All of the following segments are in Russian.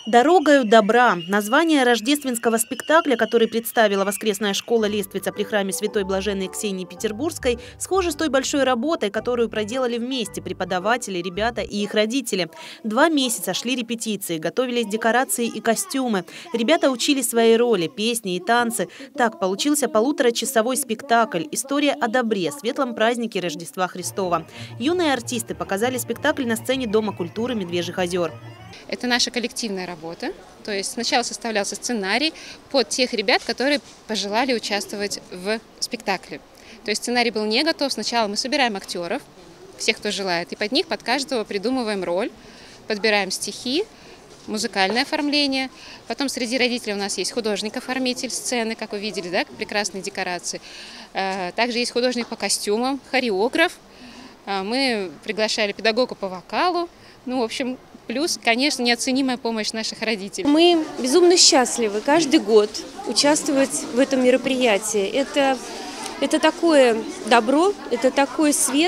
«Дорогою добра» – название рождественского спектакля, который представила воскресная школа «Лествица» при храме Святой Блаженной Ксении Петербургской, схоже с той большой работой, которую проделали вместе преподаватели, ребята и их родители. 2 месяца шли репетиции, готовились декорации и костюмы. Ребята учили свои роли, песни и танцы. Так получился 1,5-часовой спектакль «История о добре», светлом празднике Рождества Христова. Юные артисты показали спектакль на сцене Дома культуры Медвежьих озер. Это наша коллективная работа. То есть сначала составлялся сценарий под тех ребят, которые пожелали участвовать в спектакле. То есть сценарий был не готов. Сначала мы собираем актеров, всех, кто желает, и под каждого придумываем роль, подбираем стихи, музыкальное оформление. Потом среди родителей у нас есть художник-оформитель сцены, как вы видели, да, прекрасные декорации. Также есть художник по костюмам, хореограф. Мы приглашали педагога по вокалу. В общем, плюс, конечно, неоценимая помощь наших родителей. Мы безумно счастливы каждый год участвовать в этом мероприятии. Это такое добро, это такой свет,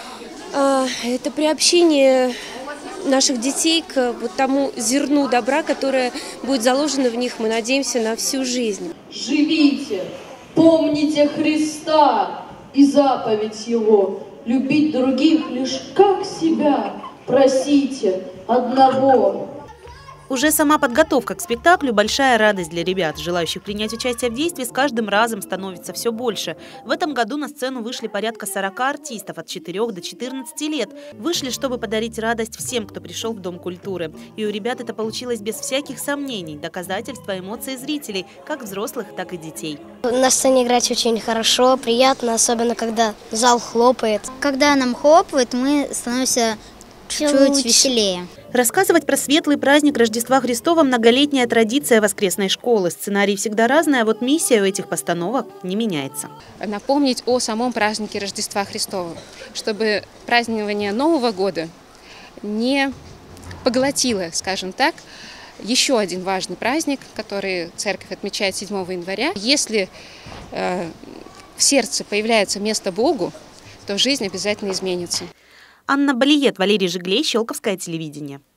это приобщение наших детей к вот тому зерну добра, которое будет заложено в них, мы надеемся, на всю жизнь. Живите, помните Христа и заповедь Его, любить других лишь как себя, просите одного. Уже сама подготовка к спектаклю – большая радость для ребят. Желающих принять участие в действии с каждым разом становится все больше. В этом году на сцену вышли порядка 40 артистов от 4 до 14 лет. Вышли, чтобы подарить радость всем, кто пришел в Дом культуры. И у ребят это получилось без всяких сомнений. Доказательства эмоций зрителей, как взрослых, так и детей. На сцене играть очень хорошо, приятно, особенно когда зал хлопает. Когда нам хлопают, мы становимся чуть-чуть веселее. Рассказывать про светлый праздник Рождества Христова – многолетняя традиция воскресной школы. Сценарий всегда разный, а вот миссия у этих постановок не меняется. Напомнить о самом празднике Рождества Христова, чтобы празднование Нового года не поглотило, скажем так, еще один важный праздник, который церковь отмечает 7 января. Если в сердце появляется место Богу, то жизнь обязательно изменится. Анна Балиет, Валерий Жиглей, Щелковское телевидение.